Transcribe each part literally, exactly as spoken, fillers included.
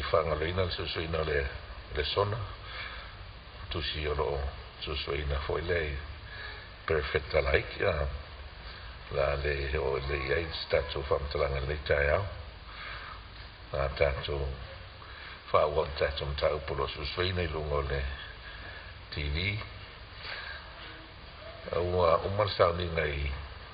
whangaloina le susuina le le sona tusi o lo susuina foi le perfecta like ya la le o le ai statu whamtalanga le tai au a tatu whaua tatu mtau polo susuina i lungo le T V ua umar sauni ngai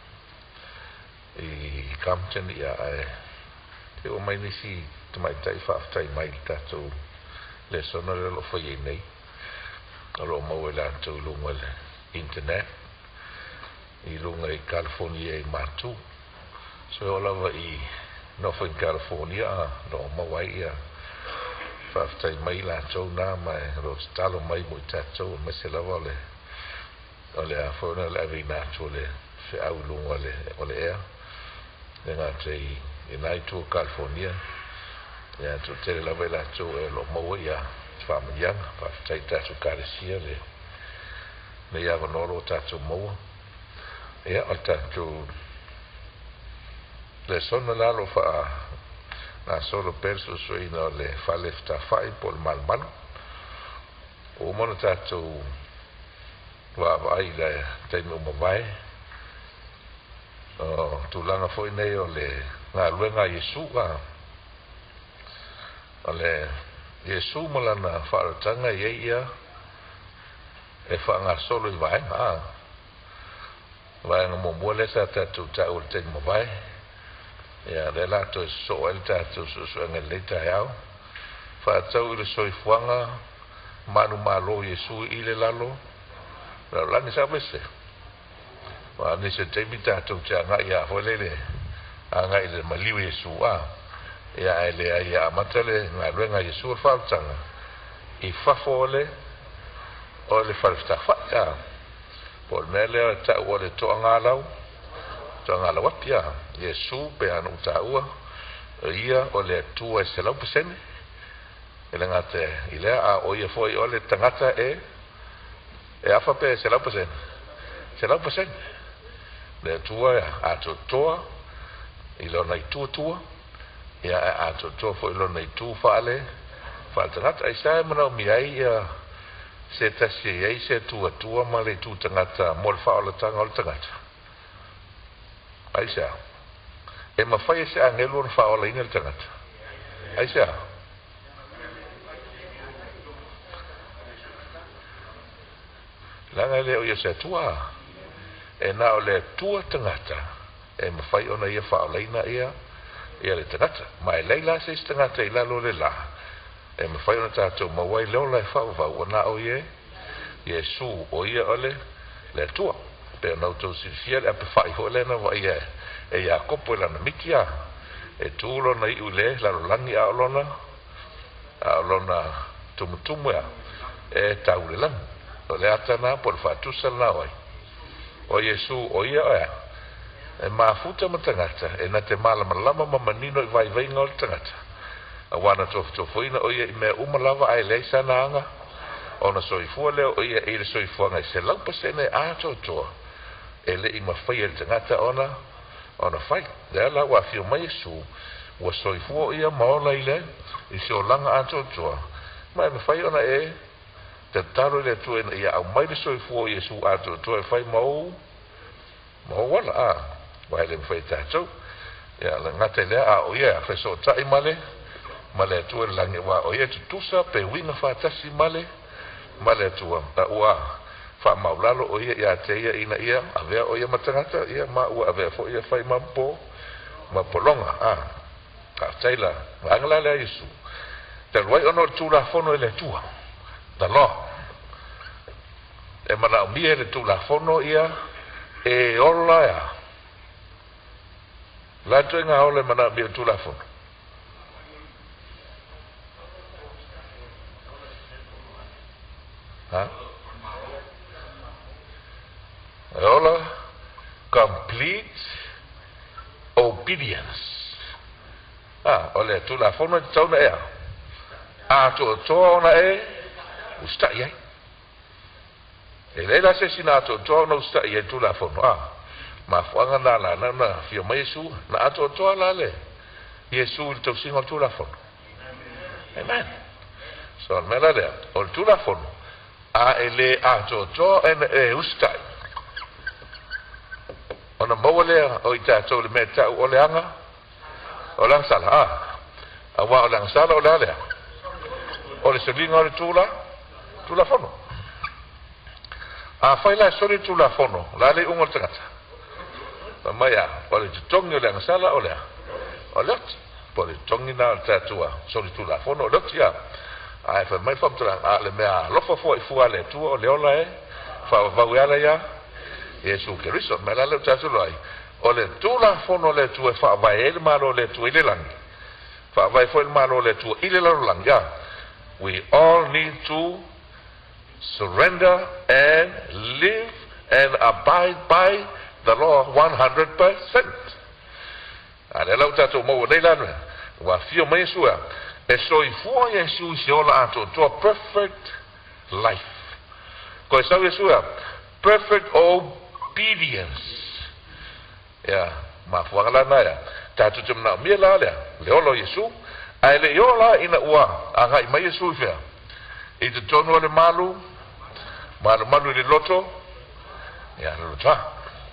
i Compton ia ai te o mai nisi te mai tai whaaftai mai tatu le sona le lo whai nei alo mau e lantou lunga le internet i lunga i California i matu so o lava i nofo in California no mawai ia whaaftai mai lantou nā mai ro stalo mai mo tatu me se lava le o le a whauna le avi nātu le se au lunga le o le ea le ngā te i nai tū California ia tu tere lawe lantou e lo maua ia whaamaianga whaaftai tatu kāresia le le ia wanoro tatu maua ia o tatu le sona lalo wha nā soro perso suina le whale whai po le malmanu o mona tatu wa vai le teime umawai o tūlanga foi nei o le ngā luenga Yesu ka o le Yesu malana whaaratanga i eia e whaanga solo i vai ngā vai ngā mōmua le sa tatu tau le teime umawai ia le lato e so el tatu susuanga le tai au whaatau i le soifuanga manu malo Yesu i le lalo la lani sa wese wa ni se te mita to cha nga ya holele anga ile maliu Yesu a ya ile ya matele nga renga Yesu fa tsanga i fa fole o le fa sta fa ya por mele ta o le to nga lau to nga lau pia Yesu pe anu ta ua ia o le tu e se lau pesene ele ngate ile a o ye foi o le tangata e e afa pe se lau pesene se lau pesene le tua a to toa i lo nei tu tua ia a to to fo lo nei tu fale faltanat ai sai mana mi ai se ta se ai se tu tua ma le tu tangata mol fa o tanga o tangata ai sa e ma fai se angelo fa o le inel tangata ai sa la ngale o se tua e na o le tua tangata e mawhai ona ia whaolaina ia ia le tangata mai leila se tangata i lalo le la e mawhai ona tātou mawai leo lai whauwau o na o ie Yesu o ia ole le tua pe nau tau si fia le ape whai ho lena wa ia e ia kopo lana mikia e tūlo na i ule lalo langi a olona a olona tumutumu ea e tau le langi o le atana por whatusal na oi o Yesu o ia oia e mafuta matangata e na te malama lama mamanino i vai vai ngol tangata a wana tofu tofuina o ia i mea umalava ai leisa na anga o na soifua leo o ia i le soifua ngai se lau pasene a to toa e le i mawhai e tangata ona ona whai lea la wa fio mai Yesu wa soifua o ia maola i le i se o langa a to toa mai mawhai ona e te taro le tu e ia au mai le soifua Yesu a to toa e whai mau mau wala a wai le mwhai tātou ia le ngate lea a o ia whai so tai male male tu e langi wa o ia tutusa pe winga whatasi male male tu a ua wha maulalo o ia ia te ia ina ia avea o ia matangata ia ma ua avea fo ia whai mampo ma polonga a ka taila angala lea Yesu te luai ono tu la fono e le tua da lo e mana o mie le tu la fono ia e ola ya la tu nga ole mana mie tu la fono ha ola complete obedience ah ole tu la fono tau na ea a to to na e usta ia e leila se sinato to no usta ia tu la fono ah ma fuanga na la na na fio mai Yesu na ato to la le Yesu to singo tu la fono Amen. So mela le o tula fono a ele a to to en e ustai. Ona mole o ita to le meta o le anga. O lang sala. A wa o lang sala o la le. O le selinga o le tula tula fono. A fai la soli tula fono la le ungo tangata. Maya o le tongi o lang sala o le. O le po le tongi na tatua soli tula fono o le ya. Ai fa mai fam tra a le mea lofo fo i fu ale tu o le ola e fa va uala ya Yesu Kristo me la le tatu lai o le tu la fono le tu e fa vai el malo le tu ile lang fa vai fo il malo le tu ile lang ya. We all need to surrender and live and abide by the law one hundred percent. Ale la tatu mo le la wa fio mai sua. E so i fua Yesu si ola ato to a perfect life. Ko e sa Yesu a perfect obedience. Ya, ma fua la na ya. Ta tu tum na mi la le. Le olo Yesu, ai le yola ina ua, anga i mai Yesu fia. I te tonu le malu, malu malu le loto. Ya, lo ta.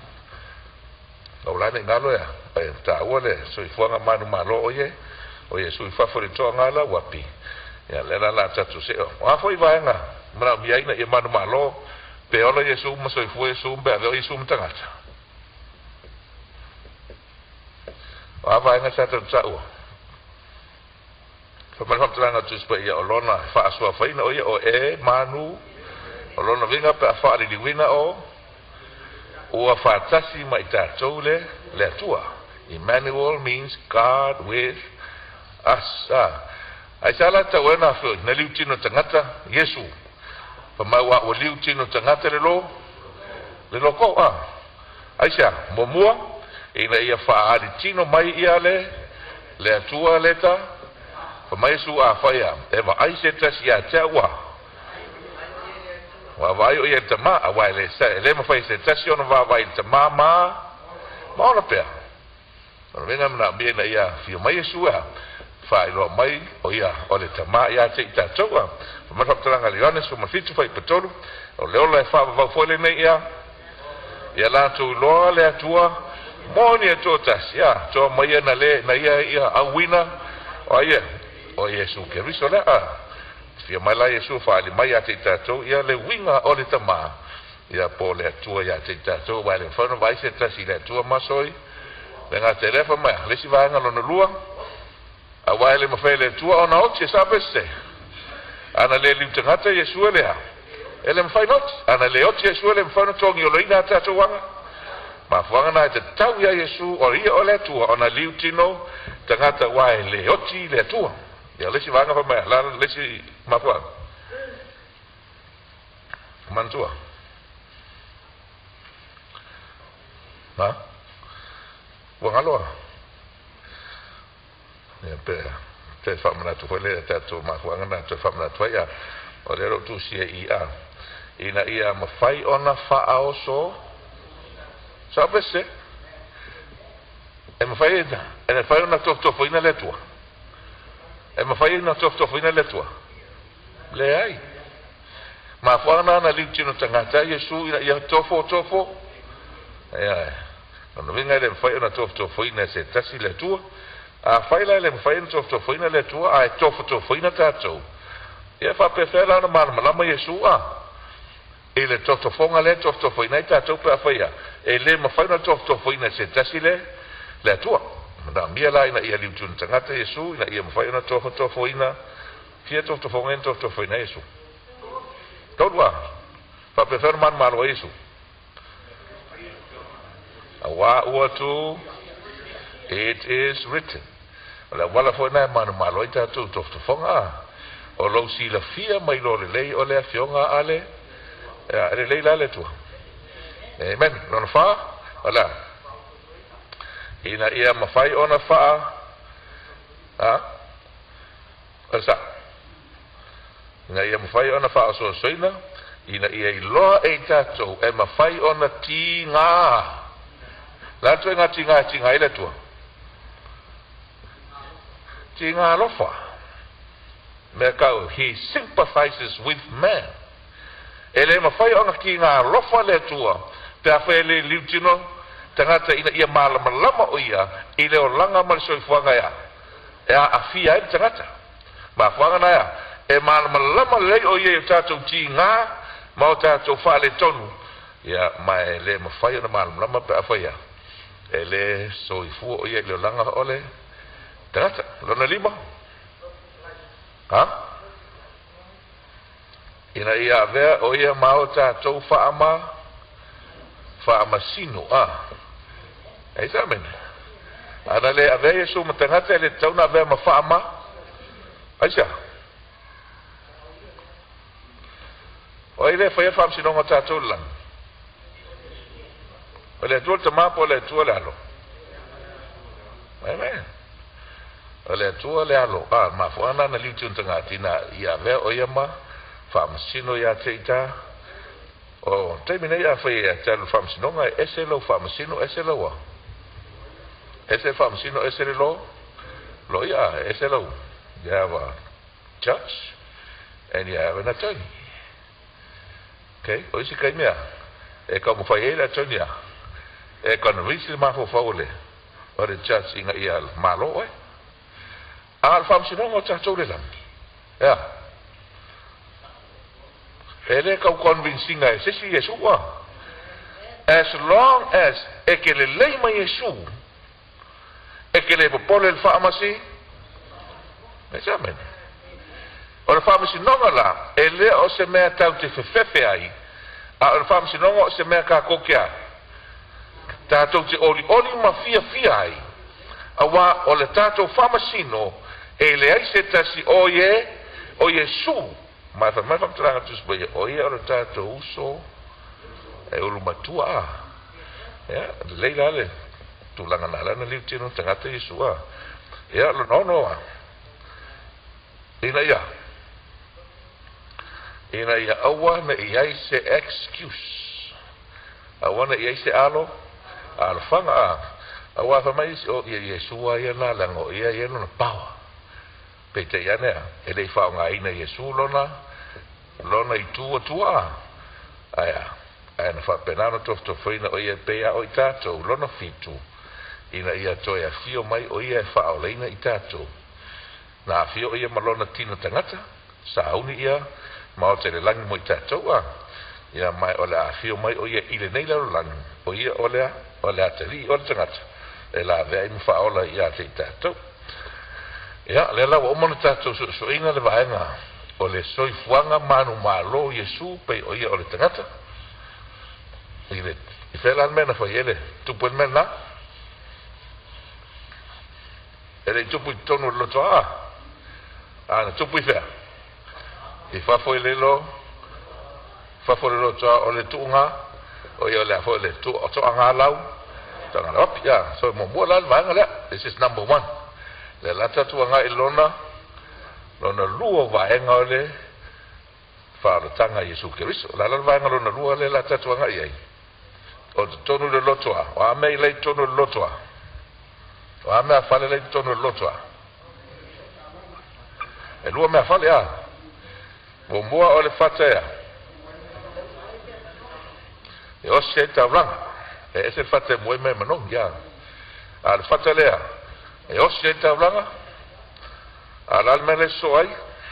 Lo la ni ngalo ya. E ta ua le so i fua nga manu malo oye. O Yesu i fafori toa ngala wapi. Ya lera la tatu se o. Wa foi vaenga. Mara biai na i manu malo. Pe ola Yesu maso i fu Yesu mbe ave o Yesu mtangata. Wa vaenga sa tatu sa ua. Fa mara tranga tu spa ia olona fa asua faina o ia o e manu. Olona vinga pe fa ali wina o. O fa tasi mai tatou le le tua. Emmanuel means God with asa ai sala ta wena fo na liutino tangata Yesu pa mai wa o liutino tangata le lo le lo ko a ai sa momua ina ia fa ali tino mai ia le le atua leta pa mai su a fa ia e va ai se tas ia ta wa wa vai o ia tama a wa le sa le ma fa se tasio no va vai tama ma ma ona pe no venga na bien ia fi mai Yesu a fai lo mai o ia o le tama ia te ita toa ma fa tranga le ona so ma fitu fai petolo o le ola fa va fole nei ia ia la tu lo le atua moni to tas ia to mai na le na ia ia a wina o ia o Yesu ke riso la a fi mai la Yesu fa le mai te ita to ia le winga o le tama ia po le atua ia te ita to va le fa no vai se tas ile atua masoi venga telefono mai le si va ngalo no lua a wale mafele tua ona oche sabese ana le limtangata Yesu le ha ele mfainot ana le oche Yesu le mfano tongi o leina tatu wanga ma fuanga na te tau ya Yesu o ia ole tua ona liutino tangata wale oche le tua ya le si vanga fa mai la le si ma fuanga mantua ha wangaloa ya pe te fa mana tu le te tu ma wanga na te fa mana tu ya o le ro tu si e a ina ia ma fai ona fa aoso sabe se e ma fai da e ne fai ona to to fo ina le tua e ma fai ona to to fo ina le tua le ai ma wanga na li tino tangata Yesu ina ia to fo to fo e ai no vinga le fai ona to to fo ina se tasi le tua a faila le fain to to foina le tua ai to to foina tato e fa pefela na mal malama Yesu a ele to to fonga le to to foina tato pa faia ele ma faina to to foina se tasile le tua na mia la ina ia liutun tangata Yesu ina ia ma faina to to foina fia to to fonga to to foina Yesu to wa fa pefela man mal Yesu awa wa tu it is written la wala foi na manu malo ita tu to to fonga o lo si la fia mai lo le o le fionga ale ya le le la le tu amen non fa wala ina ia ma fai ona fa ha asa ina ia ma fai ona fa so soina ina ia i lo e tato e ma fai ona tinga la tu nga tinga tinga ile tu tinga lofa me kau he sympathizes with man ele ma fai ona ki ngā lofa le tua te awhi le liutino tangata ina ia malama lama o ia i leo langa ma le soifuanga ia e a awhia e tangata ma fuanga na ia e malama lama le o ia i tātou ti ngā ma o tātou wha le tonu ia ma e le ma fai ona malama lama pe awhi ia e le soifua o ia i leo langa o le tangata lona lima ha ina ia vea o ia mao tātou whaama whaama sino a e sa mene ana le avea Yesu ma tangata le tauna vea ma whaama aisa o ile whaia whaam sinonga tātou lang o le tuol ta mapo le tuol le alo amen o le tuol le alo a ma fuana na liutun tangati na ia vea o ia ma whamasino ia te ita o teimine ia whai e te alu whamasinonga e ese lau whamasino ese lau a ese whamasino ese lau lo ia ese lau you have a church and you have an attorney okay o isi kai mea e ka mo whai e le attorney a e ka na risi mafo whaule o le church inga ia malo e a al whamasinonga o tātou le lam ia ele kau convincing ai se si Yesu wa as long as ekele leima Yesu ekele popole el pharmacy examen o le pharmacy nonga la ele o se mea tau te fefefe ai a o le pharmacy nonga o se mea ka kokia tātou te oli oli ma fia fia ai awa o le tātou pharmacy no ele ai se tasi o ye o Yesu ma fa ma fa tranga tus boye o ia o tato uso e ulu matua ya leila le tu langa nala na liu tino tangata Yesua ya lo no no ina ya ina ya awa na ia se excuse awa na ia se alo al fanga awa fa mai o Yesua ia na lango ia ia no power pete ya nea ele fa nga ina Yesu lona lona i tua tua aya aya na fa penana tof to fina o ia pe o itato lona fitu ina ia to ia fio mai o ia fa o leina itato na fio ia malona tino tangata sa uni ia ma o te langi mo itato a ia mai o la fio mai o ia ile nei la langi o ia o la o la teli o tangata e la vea im fa o la ia te itato ya le la o mona tātou so so inga le vaenga o le soifuanga manu malo Yesu pe o ia o le tangata i le i fela mena fa ele tu puen mena ele tu pu tonu lo toa ana tu pu fea i fa fo le lo fa fo le lo toa o le tunga o ia le fo le tu o to anga lau tanga op ya so mo mo la vaenga le this is number one le lata tuanga ilona lona luo vaenga ole whaarutanga Yesu Keriso la la vaenga lona luo le lata tuanga iai o tonu le lotoa o ame lei tonu le lotoa o ame a fale lei tonu le lotoa e luo me a fale a o mua o le fatea e o se ta ranga e ese fate moe me manong ya a le fate lea e o se ta ranga al alme le soai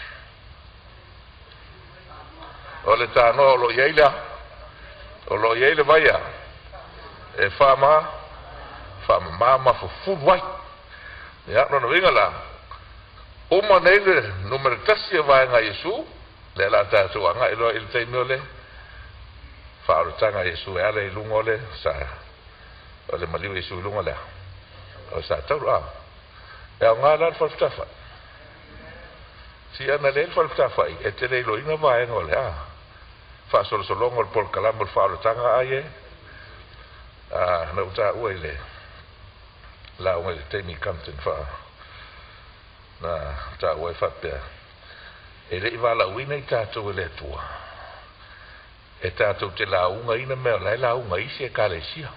o le tano lo yeila o lo yeila vaya e fama fama mama fu food white ya no no vingala o manele numero tasi vai nga Yesu le la ta tu nga ilo il taimole fa o tanga Yesu ale lungole sa o le maliu Yesu lungole o sa taura e nga la fa tafa si ana le fa tafa e te le lo ina vai ngole a fa solo solo ngol por kalamo fa o tanga aye a na uta uele la o le temi kanten fa na ta uai fa pe e le iva la uina i tātou le tua e tātou te la unga ina mea lai la unga isi e kale sia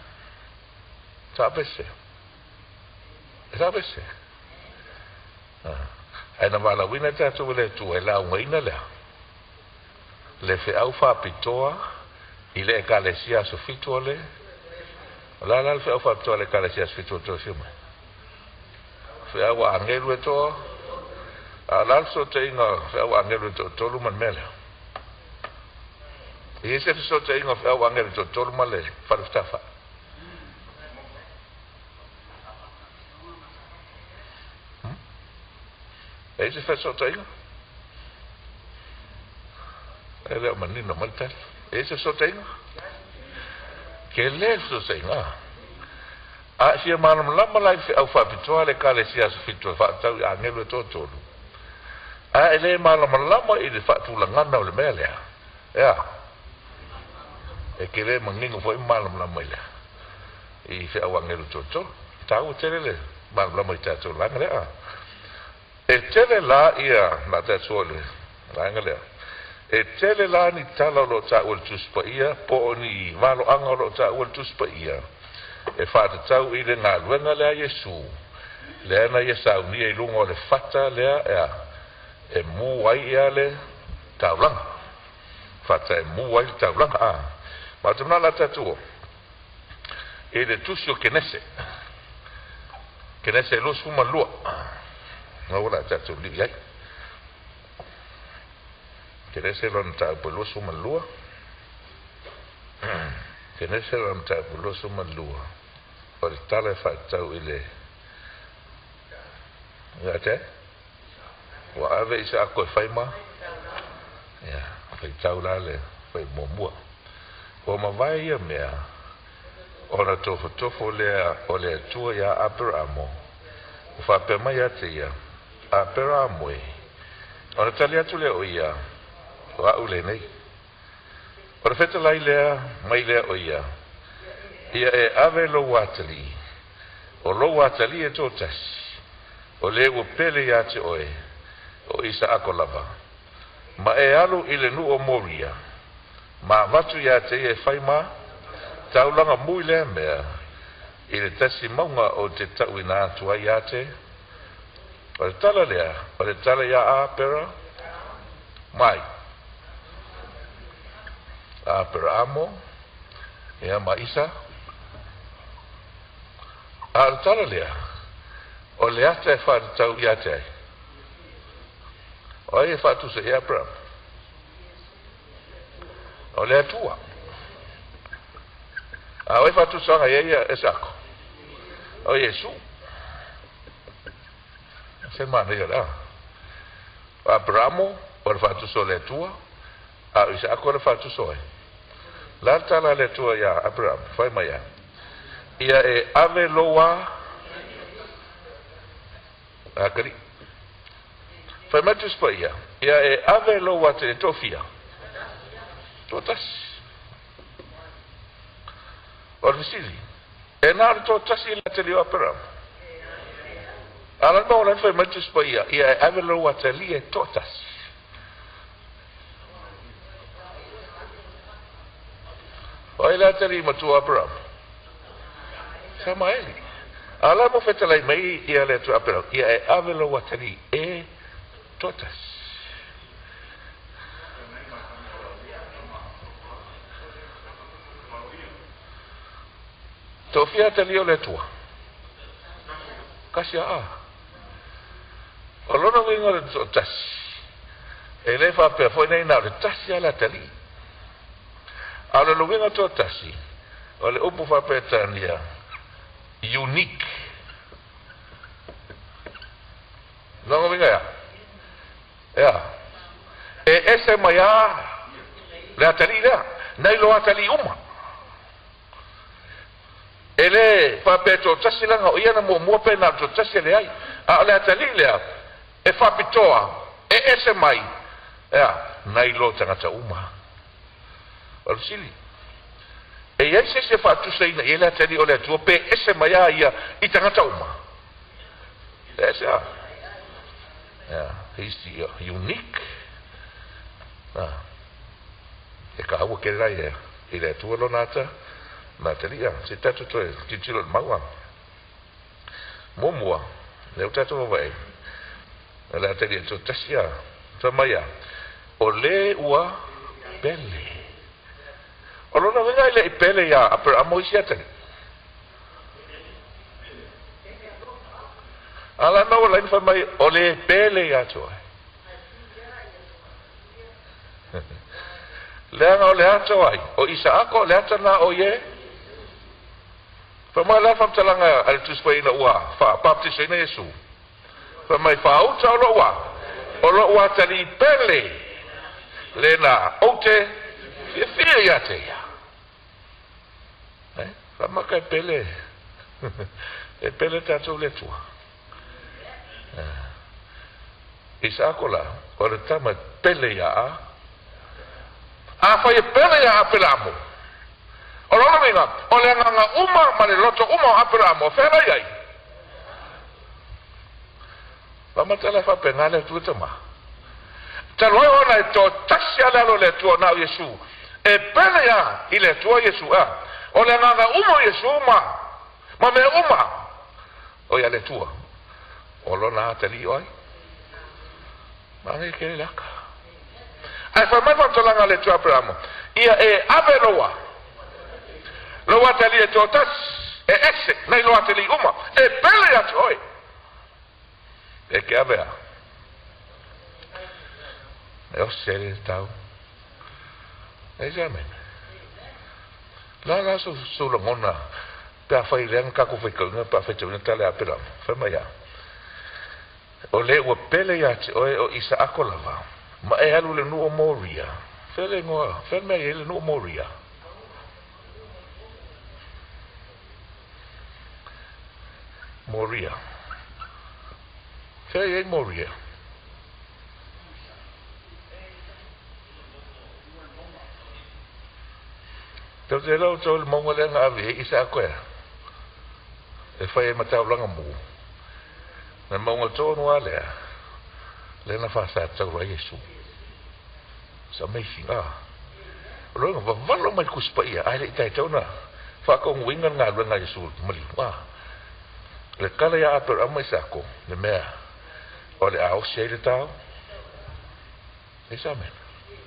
ta pese e ta pese ai na wala wina tātou le tu e lau ngaina lea. Le fe au wha pitoa, i le e kalesia so fitua le. La la le fe au wha pitoa le kalesia so fitua to fiume. Fe au a angelu e toa, a la so te inga fe au a angelu e to tolu man mele. I ese fe so te inga fe au a angelu e to tolu man le, wharuftafa. E ese fe so te inga? E leo manino maltel. E ese so te inga? Ke le so te inga? A sia manam lama lai fe au whapitoa le kale sia so fitua whaatau a ngelu e tō tōru. A e le manam lama i le whaatula ngana o le mea lea. Ea. E ke le mangingo fo i manam lama i lea. I fe au a ngelu tō tōru. Tau tere le manam lama i tātou langa lea. E tele la ia na tātou le langa lea. E tele la ni tala lo ta ul tuspa ia, po ni malo anga lo ta ul tuspa ia. E whata tau i le ngā luenga lea Yesu. Lea na Yesau ni e lungo le whata lea ea. E mu wai ia le taulanga. Whata e mu wai le taulanga a. Ma tumna la tatuo. E le tusio kenese. Kenese lo suma lua. Nga wala tatu li iai. Kenese lo nta lo suma lua. Kenese lo nta lo suma lua. O le tala fa tau ile. Nga te? Wa ave isa ako fai ma. Ya, fai tau la le fai momua. O ma vai ia mea. O na tofo tofo lea o le tua ya Abramo. O fa pe mai ate ia. Abramo e. O na tali atu le o ia. O au le nei. O na feta lai lea mai lea o ia. Ia e ave lo watali. O lo watali e tō tasi. O le ua pele ia te oe. O isa ako lava. Ma e alu i le nu o moria. Ma watu ia te e whaima. Taulanga mui lea mea. I le tasi maunga o te tau ina atua ia te. O le tala lea. O le tala ia a pera. Mai. A pera amo. Ia ma isa. A le tala lea. O le ata e whātu tau ia te ai. O e whātu se ia Abraham. O le atua. A o e whātu sanga ia ia e sako. O Yesu. Se mana ia la. O Abrahamo, o le whātu so le atua. A o Isako le whātu so e. La tala le atua ia Abraham. Whai mai ia. Ia e ave loa. A kari. Whai matu spa ia. Ia e ave loa te tofia. Totas. O visili. E nāre totasi la te leo Abraham. Ala no la whai matu spa ia. Ia e ave loa te li e totas. O e la te li matu Abraham. Sama eli. Ala mo feta lai mai ia le tu Abraham. Ia e ave loa te li e totas. Tofia te lio le tua. Kasi a. O lona winga le totas. E le fa pe foi nei na le tasi ala te li. Ala lo winga totasi. O le upu fa pe tania. Unique. Não me ganha. É. E essa é maior. Le atali lá. Nei lo atali uma. Ele fa peto tasi langa o ia na mo mo pe na to tasi le ai. A le atali le. E fa pitoa. E essa mai. É. Nei lo tanga uma. O sili. E esse se fa tu sei na ele atali o le tu pe essa mai ia i tanga uma. Essa. Yeah, he's the, uh, unique. Ah. E ka awa ke rai e. I le tua lo nata. Nata lia. Se tatu toe. Kitilo maua. Mumua. Leo tatu wa vai. La te dia tasia. Famaya. Ole ua pele. Olo na venga ile pele ya aper amoisia tani. Ala no lain famai ole pele ya choa. Leanga o lea tawai. O Isaaka o lea tana o ye. Famai la fam talanga al tuspa ina ua. Fa baptisa ina Yesu. Famai fa auta o lo ua. O lo ua tali pele. Lena ote. Fia fia ya te ya. Famai kai pele. E pele tatou le tua. Isaaka la. O le tama pele ya a. A fai pele ya apelamo. O lona minga, o le nganga uma ma le loto uma apelamo, fela yai. Vama tala fa pengale tu tama. Taloi ona e to tasia lalo le tuo na Yesu. E pele ya ile tuo Yesu a. O le nganga uma Yesu ma. Ma me uma. O ya le tuo. O lona atali oi. Ma nge ke laka. Ai fa mai fa langa le tua pramo. Ia e aberoa. Lo watali e totas e esse, nei lo watali uma. E pele ya toi. E ke avea. E o sere tau. E jamen. La la su su lo mona. Pa fa ile ka ku fe ko na pa fe tuna tale apela. Fa mai ya. O le o pele ya o o isa akolava. Ma e halu le nuo moria. Fele ngoa. Fele me e le nuo moria. Moria. Fele e moria. Tau te lau tau le maunga le nga awe isa a koea. E whai e matau langa mu. Na maunga tōnu a lea. Le na whasa tau ra Yesu. It's amazing, ah. Roinga, wawalo mai kuspa ia. Ai le itai tau na. Whakong wingan ngā runga Yesu. Mali, ah. Le kala ia aper ama isako. Le mea. O le au se le tau. Isa men.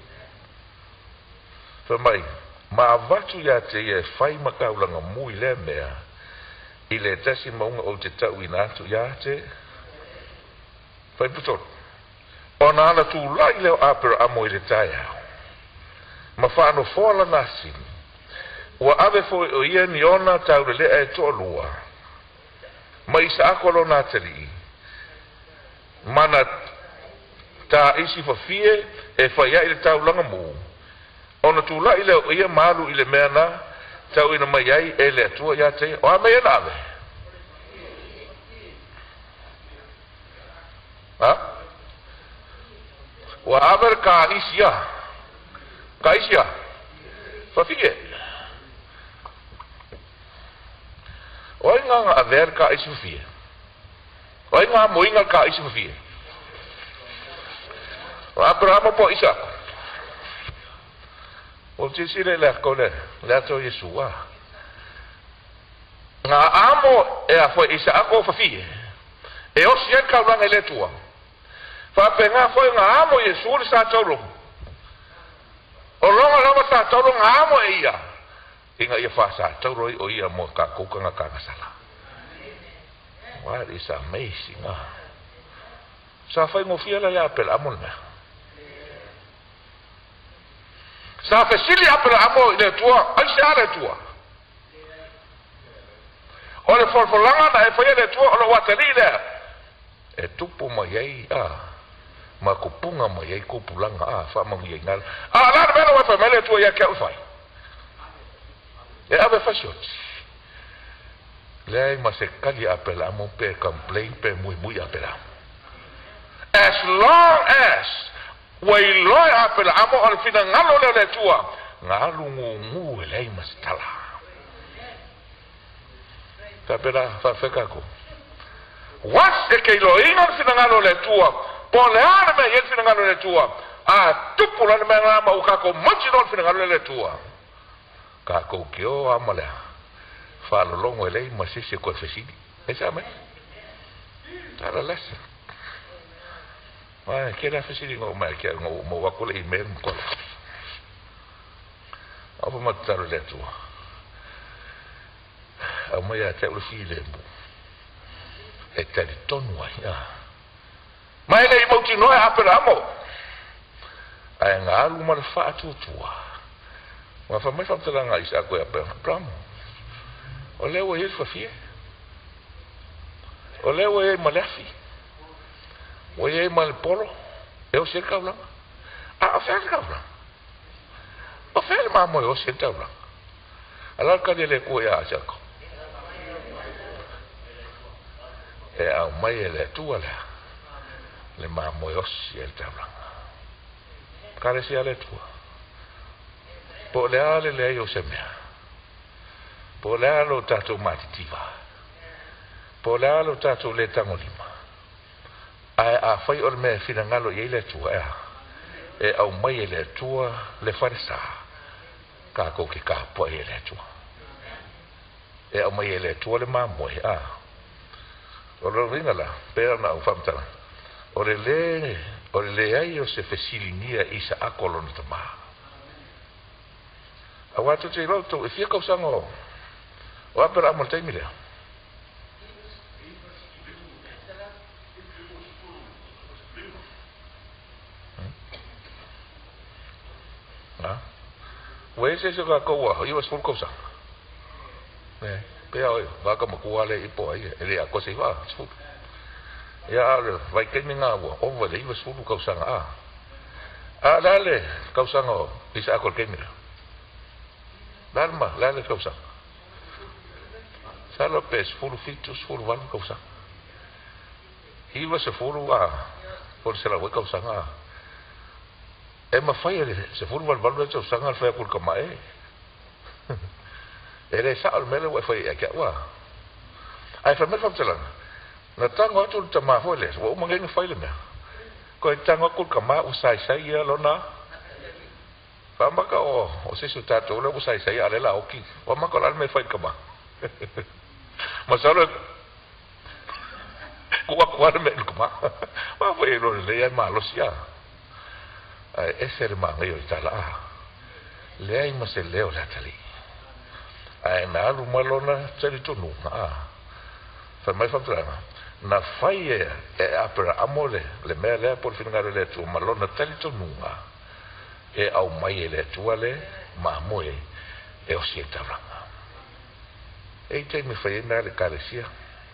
Whamai. Ma watu ia te ia whai makaulanga mui le mea. I le tasi maunga o te tau inatu ia te. Whai putoru. O na ala tu lai leo apera amo i le taia. Ma whaano fōla nasi. Ua ave fo o ia ni ona tau le lea e tō lua. Ma isa akolo nā tali. Mana tā isi whawhie e whaia i le tau langa mū. O na tu lai leo ia malu i le mea na tau ina mai ai e le atua ia te. O a mea nāwe. Ha? Wa aver ka isia. Ka isia. Whawhie. Oi ngā ngā aver ka isi whawhie. Oi ngā moinga ka isi whawhie. Wa Abraham po Isaac. O te sire le kone. Le ato Yesua. Ngā amo e a fo Isaac o whawhie. E o sien ka ranga le tua. Whapenga foi ngā amo Yesu le sa tauro. O longa lama sa tauro ngā amo e ia. Inga ia wha sa tauro o ia mo ka kukanga ka ngasala. What is amazing, ah. Sa whai ngofia la ia apel amo na. Sa whesili apel amo i le tua, ai se are tua. O le forfolanga na e whai le tua o le watali lea. E tupu ma iei, ah. Ma kupunga ma iei kupulanga, ah, wha mangu iei ngala. Ah, lana mena wa wha mele tua ia kia ufai. E ave whasiot. Lei ma se kali apel amo pe complain pe mui mui apel amo. As long as wai loi apel amo al fina ngalo le le tua, ngalo ngu ngu e lei ma se tala. Ta pera fa fekako. Was e ke lo ingan fina ngalo le tua, po le ana me yen fina ngalo le tua, a tupu la me ngama u kako manchi don fina ngalo le tua. Kako kio amalea. Fa lo longo e lei ma sisi ko fesidi. Esa me. Tara lesson. Ma ke la fasili ngo ma ke ngo mo wa ko le email ko. Apa matar le tu. A mo ya te u fi le bu. E te di tonu ya. Ma ele mo ti no a pera mo. Ai nga lu ma fa tu tu. Ma fa mai fa tala nga isa ko ya pera pram. O le wo ye fa fi. O le wo ye malafi. O ye mal polo. Eu sei ka bla. A fa ka bla. O fa ma mo yo sei ta bla. Ala ka le ko ya sa ko. E au mai ele tua le le mamo yossi el tabla kare si ale tua po le ale le yo semea po le alo tato matitiva po le alo tato le tangolima ai a fai or me fina ngalo ye le tua e e au mai ele tua le farsa ka ko ki ka po ele tua e au mai ele tua le mamo e a o lo ringa la pera na ufamtana o le le o le ai o se fesilinia isa akolon tama a watu te lo to fia ko sango o apera mo te mire ha we se so ka ko wa yo sul ko sa ne pea oi va ka mo kuale i po ai ele a ko se va sul ya vai ke minga wa over le i sul ko sa a a dale ko sa ngo isa ko ke mira dalma dale ko sa salo pes fulu fitus fulu van ko sa i va se fulu a por se la we ko sa a e ma fai se fulu van van ko sa al fa ko ka mai ele sa al mele wa fai a wa ai fa me fa tala na tango tu ta ma ho le wo mo ngi fai le na ko tango ku ka ma usai sai ya lo na fa ma ka o o se su ta to le usai sai ale la oki wa ma ko la me fai ka ma ma sa lo ku wa ku me ka ma ma fai lo le ya ma lo sia ai ese ma ngi yo tala le ai ma se leo la tali ai na lu malona tseli tonu a fa mai fa trana na fai e e apera amole le mele por fingare le tu malona tseli tonu a e au mai le tuale ma moe e o sieta ranga e te mi fai na le carecia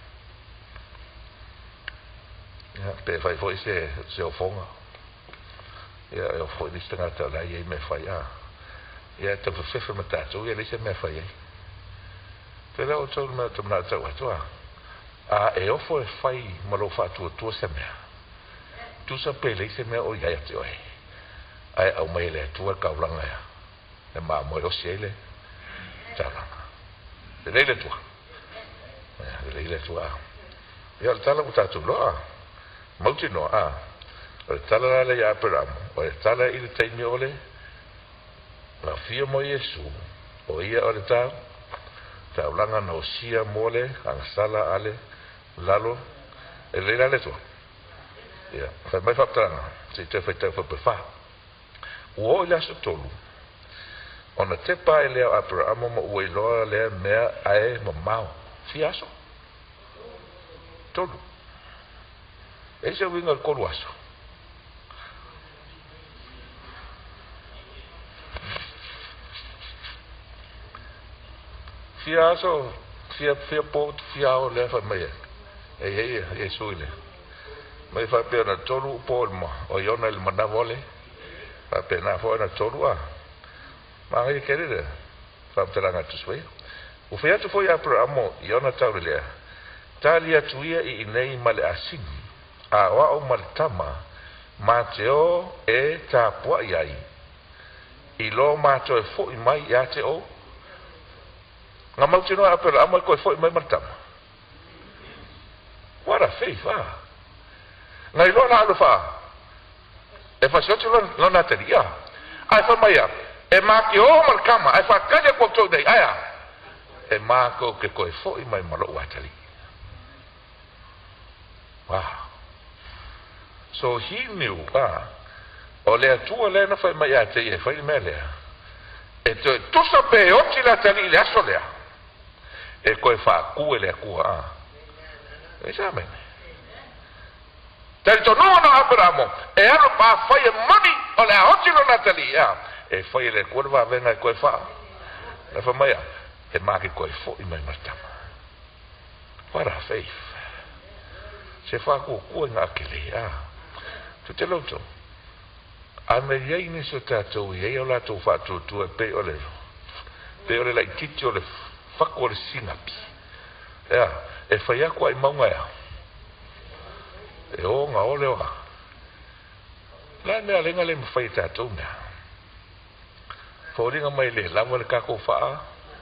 ya pe fai foi se se o fonga ya eu foi distanga ta la e me fai a ya te fa fe me tato ya le se me fai Pela o tau na tu na tau atua. A e ofo e fai malo fatu tu se mea. Tu sa pele se mea o ia te oi. Ai au mai le tu ka ulanga ya. E ma mo o sele. Tala. Le le tu. Le le tu a. Ya tala ku tatu lo. Mauti no a. O tala le ya peram. O tala i te mi ole. La fio mo Yesu. O ia o ta ta ulanga no sia mole ang sala ale lalo e le le to ya fa mai fa trana se te fa te fa fa o la so tolu ona te pa ele a pra amo mo we lo le me ai mo mau fiaso tolu ese winga ko luaso fiaso fia fia pot fiao le fa mai e e e suile mai fa pe na tolu polmo o yona il manavole fa pe na fo na tolu a ma ngai kerere fa tela tu sui o fia tu foi a pro amo yona taulia talia tuia i nei male asin a wa o mal tama mateo e tapua iai i lo mato e fo i mai ya te o nga mau tino apel amo ko foi mai martam what a faith ah nga ilo na lo fa e fa sio tino lo na teria ai fa mai e ma ki o markama ai fa kaje ko to dei aya e ma ko ke ko foi mai malo watali wow So he knew, ah, o le atua le na fai mai a te e fai me lea. E te tusa pe oti la tali le aso lea. E koe wha kue le akua, ah. E sa mene. Tari to noa na Abramo, e alo pa fai e mani o le oti lo na tali, ah. E fai le kua wa venga e koe wha. Le fa mai a, e maki koe fo i mai martama. What a faith. Se wha kua kua ngā kele, ah. Tu te loto. A me iei ni so tātou iei o lātou whātou tua pe o le pe o le lai titi o le whako o le singapi. Ea, e whai akua i maunga ea. E o ngā ole oa. Lai mea lenga le mwhai tātou mea. Whauringa mai le lawa le kako whaa.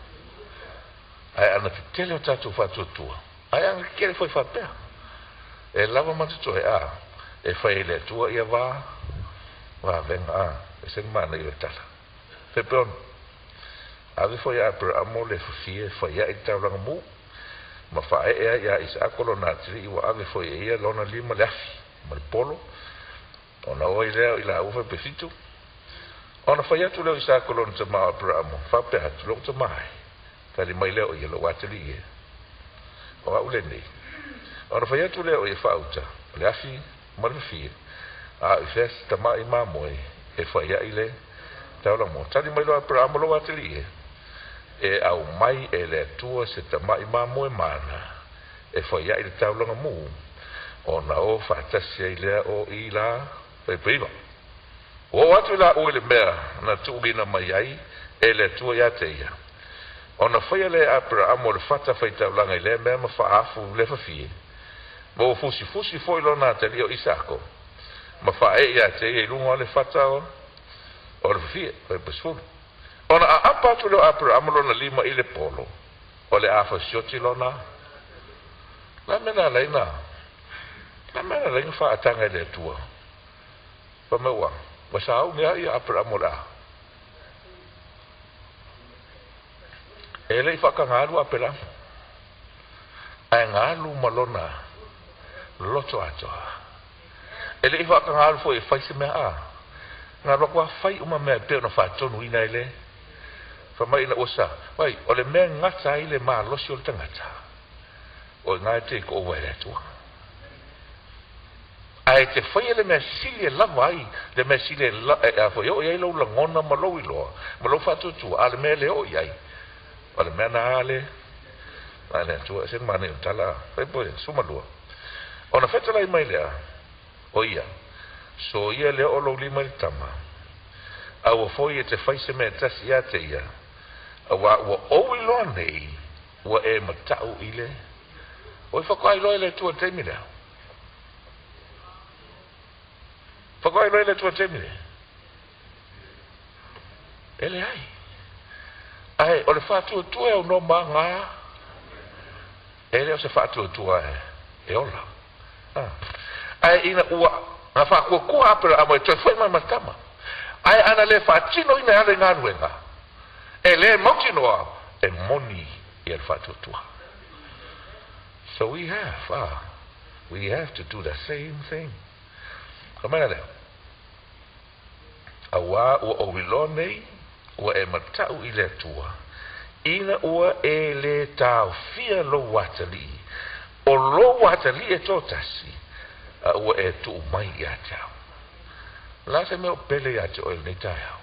Ai ana te tele o tātou whātou tua. Ai anga kere whai whapea. E lawa matuto e a. E whai le tua ia wā. Wā venga a. E sen mana i le tala. Whepeon. Awe whai a pera amo le whawhie. Whai a i tauranga mu. Ma whae ea ia isa akolo nā tiri. Iwa awe whai ea lona lima le afi. Ma le polo. Ona oi leo i la uwe pefitu. Ona whai atu leo isa akolo na tamaa pera amo. Whape atu leo tamai. Tali mai leo i lo wateri e. O a ule nei. Ona whai atu leo i whauta. Le afi. Ma le whawhie. A i fes tama i mamoe e whai ai le taula mo. Tani mai loa pra amolo ateli e. E au mai e le atua se tama i mamoe mana e whai ai le taula mu. O na o whaatasi ai lea o i la whai priva. O atu la o le mea na tuugina mai ai e le atua ia te ia. O na whai le a pra amo le whata whai taulanga i le mea ma whaafu le whawhie. Mo fusi fusi foi lo na te lio isako. Ma fae ia te e lungo ale fata o o le fie o e pesfulu ona a apa tu lo apra amolo na lima i le polo o le afa sioti lo na la mena leina la mena leina fa atanga i le tua pa meua ma sa au mea i apra amola e le i whaka ngalu apela ai ngalu malona loto atoa ele i whaka ngāru fo e whai se mea a. Ngā rokua whai uma mea peo na whātonu ina ele. Whamai ina osa. Wai, o le mea ngata i le maa losi o le tangata. O ngā te ko owa ele atua. Ai te whai ele mea sili e lava ai. Le mea sili e lava e a fo yo iai lau langona malo i loa. Malo whātutu. A le mea leo iai. O le mea na ale. A le atua. Sen mane o tala. Whai poe, sumalua. O na whetala i mai lea. O ia, so ia leo o lo lima le tama. A wa foi e te whaise mea tasi ia te ia. A wa wa owi loa nei, wa e matau ile. O i whakai loa ile tua temile. Whakai loa ile tua temile. Ele ai. Ai, o le whātua tua e o no maa ngā. Ele o se whātua tua e, e ola. Ah. Ai ina ua na fa ko ko apera amo te foi mai matama ai ana le fa tino ina ale nganuenga e le motino e moni e al fatutua. So we have ah we have to do the same thing. Kamera le awa o ovilone o e matau ile tua ina ua e le tau fia lo watali o lo watali e totasi a ua e tu mai ia tau. La se meo pele ia te oil nei tai au.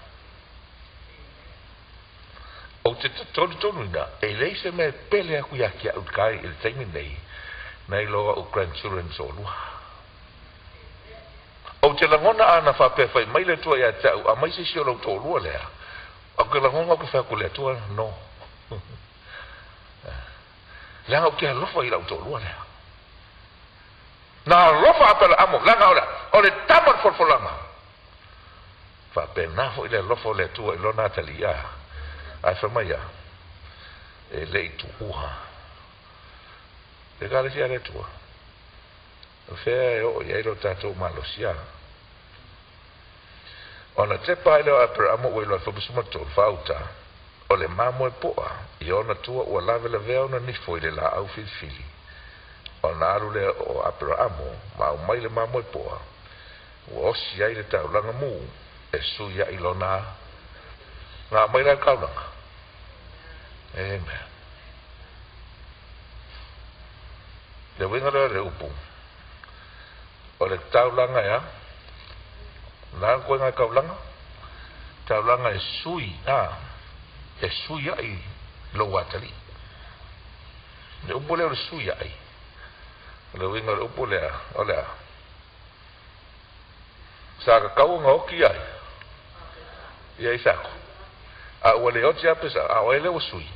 O te tonu tonu ina, e lei se mea pele aku ia kia utkai il teimi nei, nei loa o grandchildren so lua. O te langona ana whape whai mai le tua ia tau, a mai se si o lau tō lua lea. O ke langona o ke whaku le tua, no. Langa o ke alofa i lau tō lua lea. Na rofa apela amo langa ora o le taman forfolanga fa pena fo ile lofo le tu e lona talia ai fa maya e le tu uha e gale sia le tu o fe o ye lo tato malosia ona te pai le apela amo we lo fo busuma to fauta o le mamo e poa i ona tua o lave le veo na ni fo ile la au fil fili. O na aru le o Abrahamo, ma o mai le mamo i poa, ua osi ai le taulaga mu e sui ai lona nga mai la kaulaga e mea le winga le le upu o le taulaga ea la koe ngai kaulaga taulaga e sui a e sui ai lo atali le upu le le sui ai le winga le upu le o le sa ka kau nga oki ai ia i sako a ua le oti apesa a oele o sui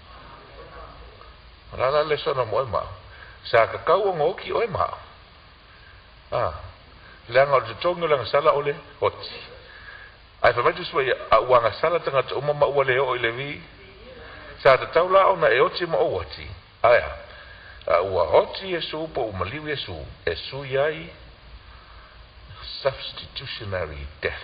rara le sona mo e ma sa ka kau nga oki o e ma a le anga o te tonga langa sala ole oti ai fa maitu sua a ua nga sala tanga te umama ua le o i le vi sa te taula o na e oti ma o oti aia a ua oti e su po umaliwi e su e su iai substitutionary death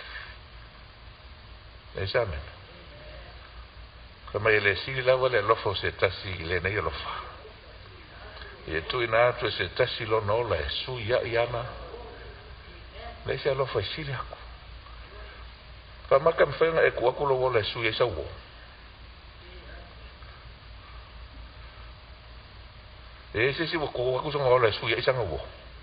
e sa mena kama i le sili lawa le lofo se tasi le nei lofa e tu ina atu se tasi lo nola e su ia iana le se lofa i sili aku fa maka mwhenga e kuaku lo wola e su ia sa uo e se si wako waku songa wola e su ia sa uo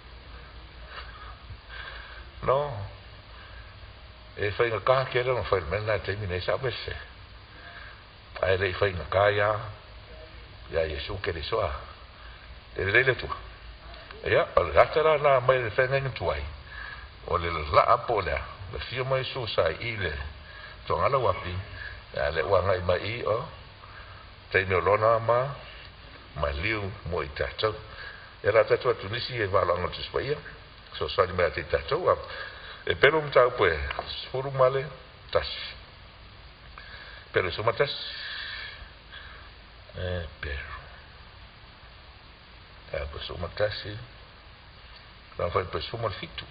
no e fai nga ka kere no fai mena te mine sa bese ai le fai nga ka ya ya Yesu ke le soa e le le tu ya al gatara na mai le fai nga tu ai o le la apo le le fio mai su sai ile to ngala wapi ya le wa ngai mai o te no lona ma ma liu mo i tatou era tatou tunisi e va la no tspaia so so di mate tatou e pero mta poe furu male tas pero so matas e pero e pues so matasi la fai pues so mal fitu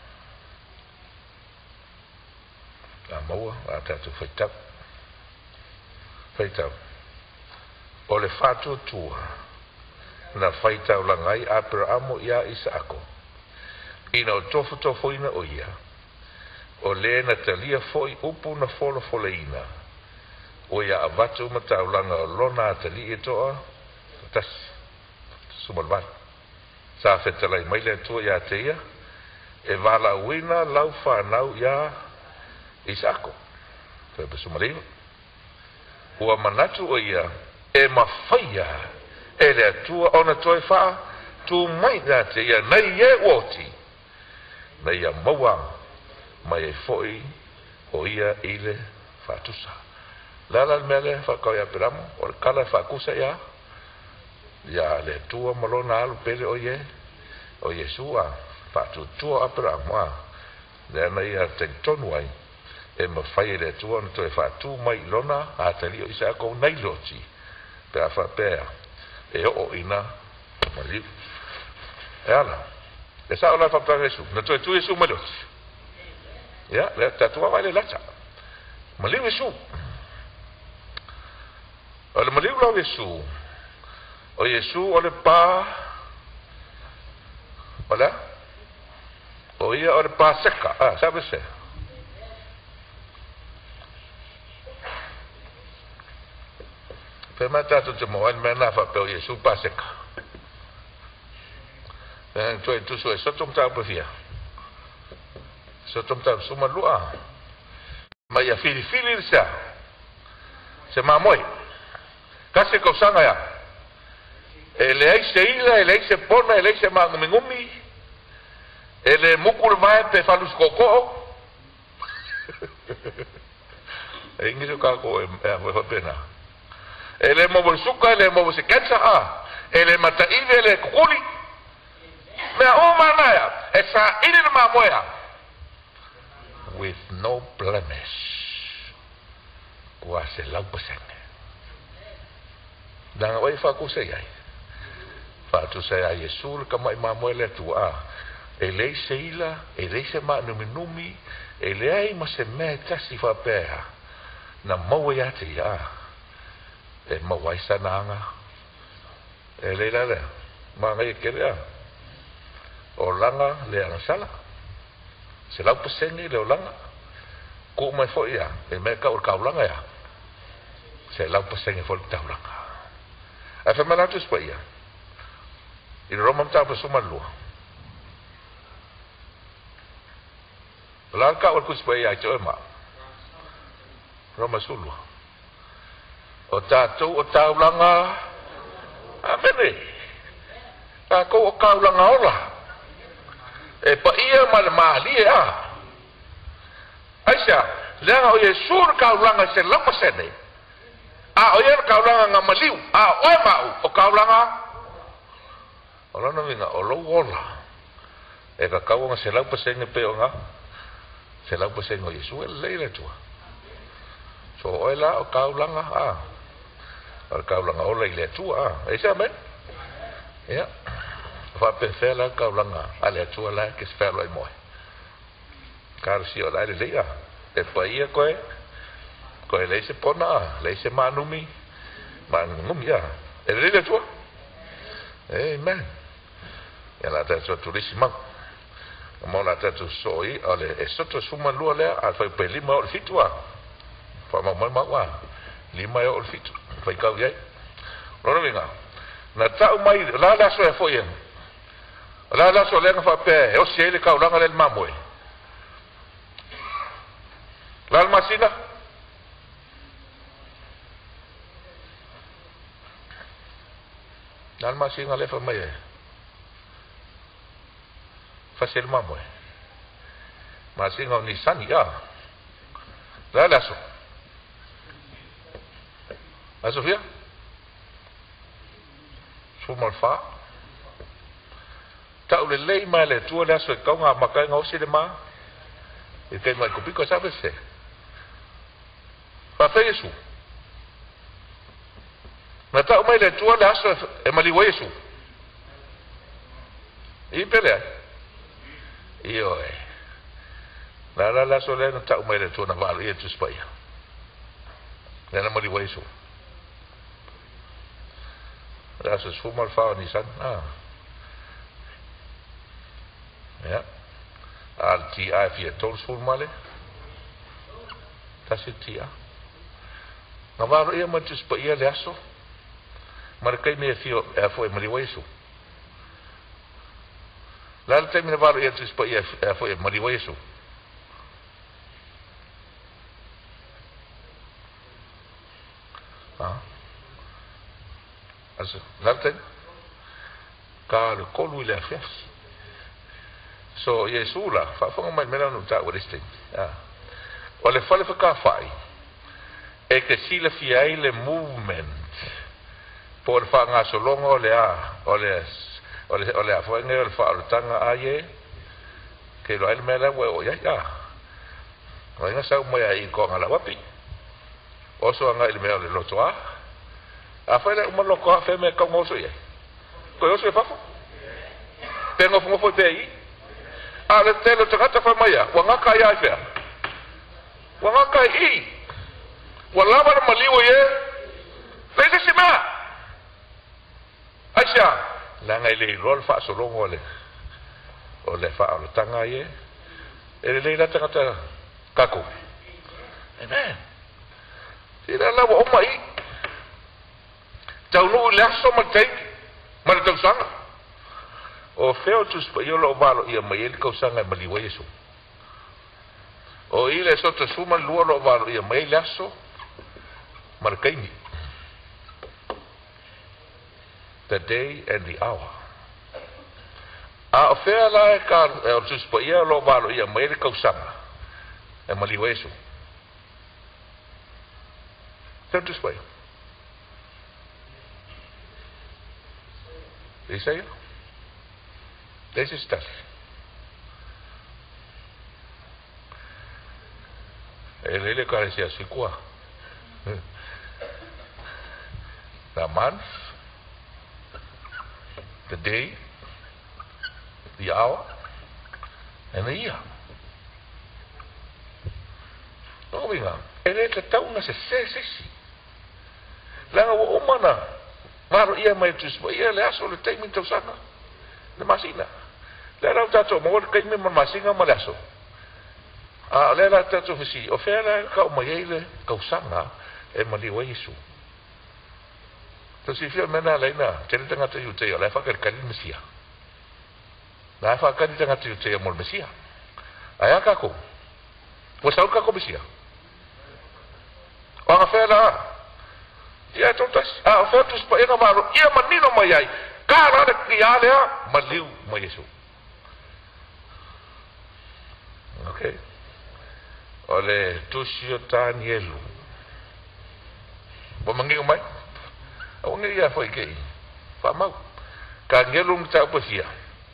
la moa a tatou fai tap fai tap o le fatu tua na fai tau langai a per amo ia Isako ina o tofu tofu ina o ia o le na talia foi upu na folo foleina o ia avatu mataulanga o lona tali e toa tas sumalvan sa fetalai mai le tua ia te ia e vala wina lau whanau ia Isako fepe sumalina ua manatu o ia e mawhaia e le atua ona toi wha tu mai na te ia nei e woti na ia maua mai e foi o ia ile fatusa lala mele whakau ia peramo o le kala whakusa ia ia le tua malona alu pele o ie o Yesua fatu tua aperamo a le ana ia tentonu ai e mawhai le tua na toi fatu mai lona a tali o isa kou nei loti pe a whapea e o ina maliu e ala e sa ola fa Yesu na tu tu Yesu malot ya le tatua vale la cha maliu Yesu o maliu lo Yesu o Yesu o le pa ola o ia o le pa seka ah sabe se pe mata tu te mo an mena fa pe Yesu pa seka en tu tu so so tom ta bofia so tom ta suma lua ma ya fili fili sa se mamoi kasi ko sanga ya ele ai se ila ele ai se pona ele ai se mangumi ele mukul vai pe falus koko e ngiso ka ko e fa pena ele mo bolsuka ele mo se ketsa a ele mata ive ele kuli me o manaya esa ine ma moya with no blemish wa se lau pasenge dan oi fa ku se ai fa tu se ai Yesu ka mai ma moele tu a ele se ila ele se ma no minumi ele ai ma se me tasi fa pea na mo ya te ya e mo wai sananga ele la le ma ngai ke le o langa le ana sala Se lau pasenge le olanga. Ko mai fo ia, e me ka o kaulanga ia. Se lau pasenge fo le taulanga. A fa mana tu spa ia. I Roma mta pa suma lua. La ka o ku spa ia cho ma. Roma sulu. O tātou o taulanga. Amene. Ta ko o kaulanga ola. E pa ia ma le mahali e a. Aisha, lea o Yesu kaulanga se lama sene. A o ia kaulanga nga maliu. A oe mau o kaulanga. O lana vinga o lou ola. E ka kaunga se lau pasenge peo nga. Se lau pasenge o Yesu e leile tua. So oe la o kaulanga a. O kaulanga ola i le tua a. Eisa men? Ia. Fa pensela kaulanga ale tua la ke spelo ai moi. Kar si o la le leia. E pa ia koe. Koe le se pona, le se manumi. Manumi ia. E le le tua. Amen. Ia la ta so turisi mang. Mo la ta tu soi ale e soto suma lua le a fa pe lima o fitua. Fa ma ma wa. Lima o fitu. Fa ka ia. Loro vinga. Na tau mai la la so e foi. La la so le fa pe o se le ka ulanga le mamoe. La masina. La masina le fa mai. Fa se le mamoe. Masina ni sani ya. La la so. A Sofia? Sumal fa. Tau le lei mai le tua le aso e kaunga makai ngau si le ma. E te mai kupiko sabe se. Fa fe Yesu. Na tau mai le tua le aso e maliwa Yesu. I pele. Io e. La la la so le na tau mai le tua na valo i tu spaya. Le na maliwa Yesu. Dat is voor mijn vrouw niet aan. Ah. Ja. Al die A vier tons voor mij. Dat is die A. Nou waarom je moet dus bij je lessen? Maar kan je meer veel voor je maar wezen. Laat het me waarom je dus bij je voor je maar wezen. Ah. Also, laten ka le kolu le afes. So Yesu la, fa fa mai mena no ta oristing. Ja. O le fale fa ka fai. E ke sila fiai le movement. Por fa nga solongo le a, o le o le o le a foi ngel fa o tanga aye. Ke lo el mela we o ya ya. O nga sa mo ya i ko nga la wapi. O so nga il mela le lotoa. Apa le uma loko afe me ka ngoso ye. Ko yo se fafo. Tengo fo fo tei. Ale telo tata fa maya, wa nga ka ya fe. Wa nga ka i. Wala ba maliwo ye. Lese sima. Aisha, la ngai le rol fa so longo le. O le fa o tanga ye. E le la tata kako. Amen. Ira la wa mai. Tau nu le aso ma teik, ma le tau sanga. O feo tu spa yo lo valo ia mai ele kau sanga ma liwa Yesu. O ile so tu suma lua lo valo ia mai le aso, ma le kaini. The day and the hour. A o fea la e ka, o tu spa ia lo valo ia mai ele kau sanga, e ma liwa Yesu. Tau tu spa ia. Dice yo. This is stuff. El ele carecía así qua. The month, the day, the hour, and the year. No venga. El ele tau na se se se si. Langa wo omana. Maro ia mai tu spo ia le aso le taimi tau sanga. Le masina. Le rau tato mo le kaimi ma masinga ma le aso. A le la tatu fisi o fe la ka o mai le ka usanga e mali wa Yesu. To si fia mena le na te le tanga te ute le fa ka ka ni mesia. Na fa ka ni tanga te ute mo mesia. Aya ka ko. Po sa ka ko mesia. O fe la ia to tas a fe tu pa ina malo ia manino mai ai. Ka ra de ki ale maliu mo Yesu. Okay. Ole tusio tanielu. Bo mangi mai. O ngi ya foi ke. Fa mau. Ka ngelu mta posia.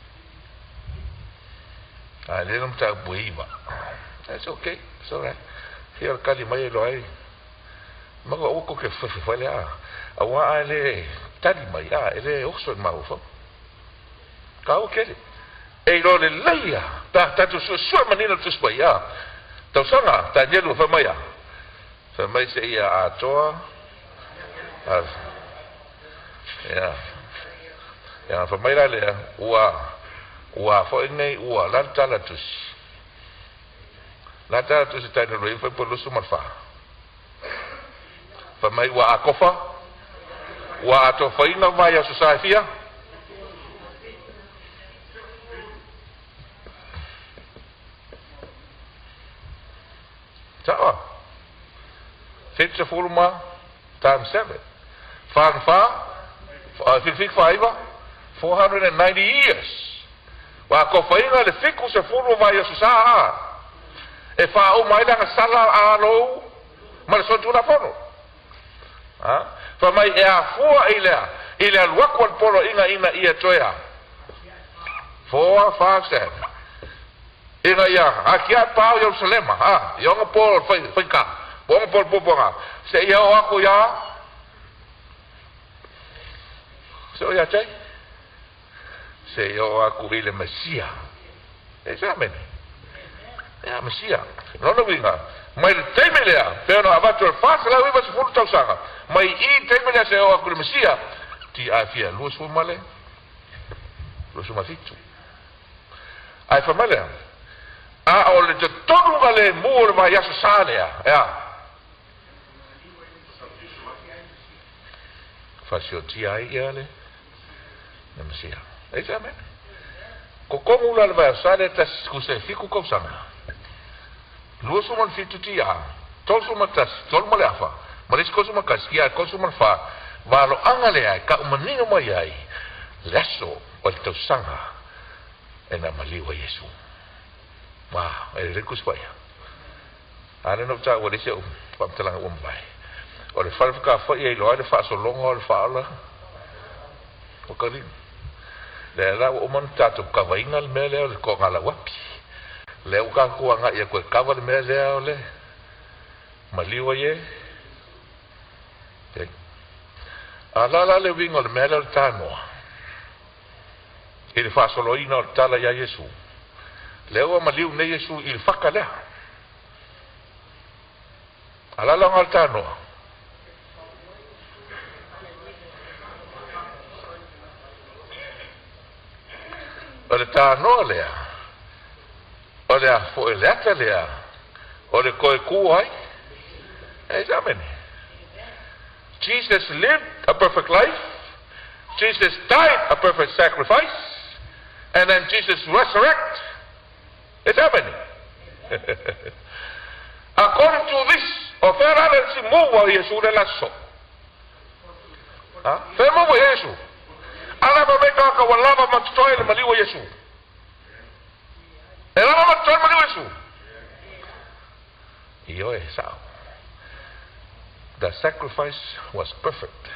Ah, le no mta buiva. That's okay. It's all right. Here kali mai lo ai. Mago o ko ke fa fa le a. Awa ale tali mai a ele oxo mau fo. Ka o ke. E lo le leia. Ta ta tu so so manina tu spaya. Tau sanga, ta jelu fa maya. Fa mai se ia atoa. Ah. Ya. Ya fa mai le ua ua fo nei ua la tala tus. La tala tus ta no rei fa por lo sumarfa. Fa mai ua akofa. Ua ato fa ina vai a society. Tawa. Fitse fulma times seven. Fan fa. Fifik faiva. Four hundred and ninety years. Wa ko fainga le fiku se fulu vai su sa. E fa o mai la sala alo. Ma so tu na fono. Ha? Fa mai e a fua ile. Ile al wakwan polo inga ina ia toya. Four, five, seven. Ina ya, akia pau Jerusalem, ha, yonga pol fai fai ka. Bong pol poponga. Se ia o aku ya. So ya chai. Se ia o aku ile Mesia. Examen. Ya Mesia. No no winga. Mai temelea, pero no avato fas la wiva se fulu tausanga. Mai I temelea se o aku Mesia. Ti afia lu su male. Lu su mafitu. Ai famale. A o le te tonu ngale muur ma yasu salea, ya. Fasio tia i ale. Nemsia. Eja me. Ko komu la va sale tas kuse fiku ko sanga. Luosu man fitu tia. Tolsu matas, tol maleafa. Maris ko suma kaskia, ko suma fa. Valo angale ai ka umanino mai ai. Leso o te sanga. Ena maliwa Yesu. Wow, e riku spaya. Ana no ta wole se pam tala o mbai. O le fal ka fo e lo ale fa so longo le fala. O kali. Le la o man ta to ka vaina le mele le ko ngala wapi. Le o ka ko nga e ko ka va le mele ole. Maliwa ye. Te. Ala la le wingo le mele le tano. E le fa so lo ina tala ya Yesu. Leo maliu ne Yesu il fakale. Ala la ngaltano. Ole tano lea. Ole a fo eleta lea. Ole koe kuai. Examen. Jesus lived a perfect life. Jesus died a perfect sacrifice. And then Jesus resurrected. It's happening. According to this, ofera del si muwa Yesu de lasso. Ah, fe muwa Yesu. Ala ba meka ka wala ba mattoy le maliwa Yesu. Ela ba mattoy maliwa Yesu. Iyo e sao. The sacrifice was perfect.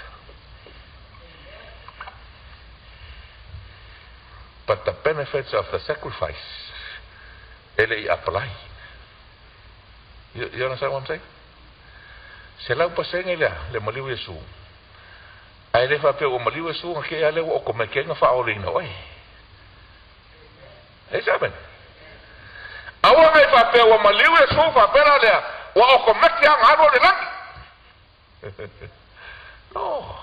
But the benefits of the sacrifice ele apply. You, you understand what I'm saying? Se lau paseng ele le maliu Yesu. Ai le fa pe o maliu Yesu ke ale o ko me ke nga fa o ringa oi. Examen. Awa me fa pe o maliu Yesu fa pe ale o ko me ke nga alo le lang. No.